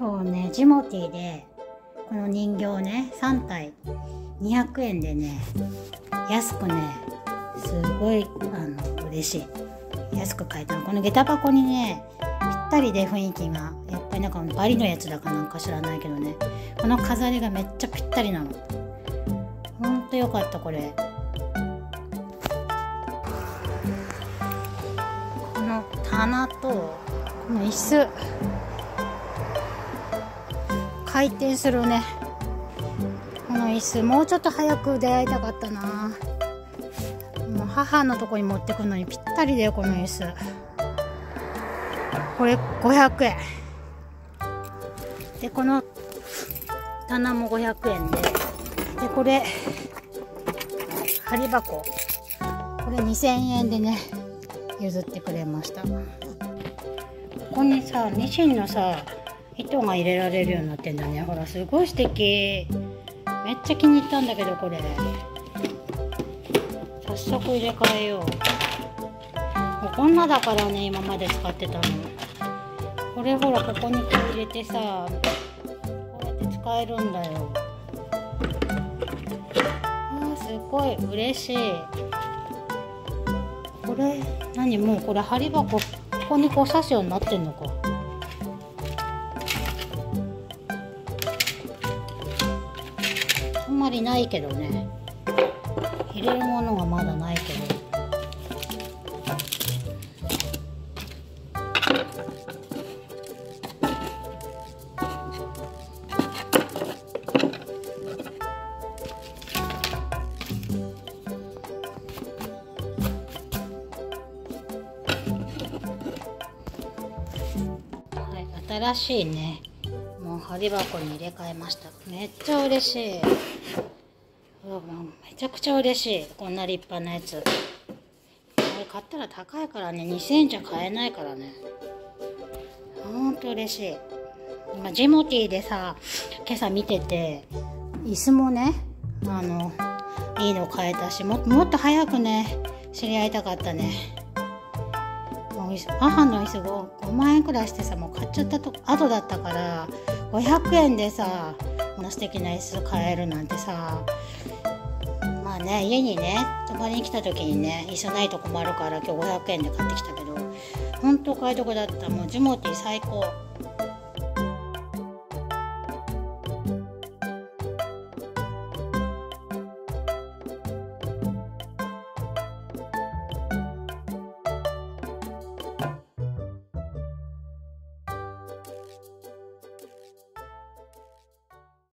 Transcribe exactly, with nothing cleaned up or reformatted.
今日ねジモティーでこの人形ねさんたいにひゃくえんでね安くねすごいあの嬉しい安く買えたの。この下駄箱にねぴったりで雰囲気がやっぱりなんかバリのやつだかなんか知らないけどね、この飾りがめっちゃぴったりなの。ほんとよかったこれ。この棚とこの椅子回転するねこの椅子もうちょっと早く出会いたかったな。もう母のとこに持ってくるのにぴったりだよこの椅子。これごひゃくえんで、この棚もごひゃくえんで、でこれ針箱これにせんえんでね譲ってくれました。ここにさミシンのさ糸が入れられるようになってんだね。ほらすごい素敵。めっちゃ気に入ったんだけどこれ早速入れ替えよう。もうこんなだからね今まで使ってたの。これほらここに入れてさこうやって使えるんだよ。あーすごい嬉しい。これ何もうこれ針箱ここにこう刺すようになってんのか。あんまりないけどね、入れるものがまだないけど。新しいねもう針箱に入れ替えました。めっちゃ嬉しい。うわもうめちゃくちゃ嬉しい。こんな立派なやつこれ買ったら高いからねにせんえんじゃ買えないからね。ほんと嬉しい。今ジモティーでさ今朝見てて椅子もねあのいいの買えたし も, もっと早くね知り合いたかったね。母の椅子ごまんえんくらいしてさもう買っちゃったと後だったからごひゃくえんでさこんな素敵な椅子買えるなんてさ。まあね家にね泊まりに来た時にね椅子ないと困るから今日ごひゃくえんで買ってきたけどほんとお買い得だった。もうジモティー最高。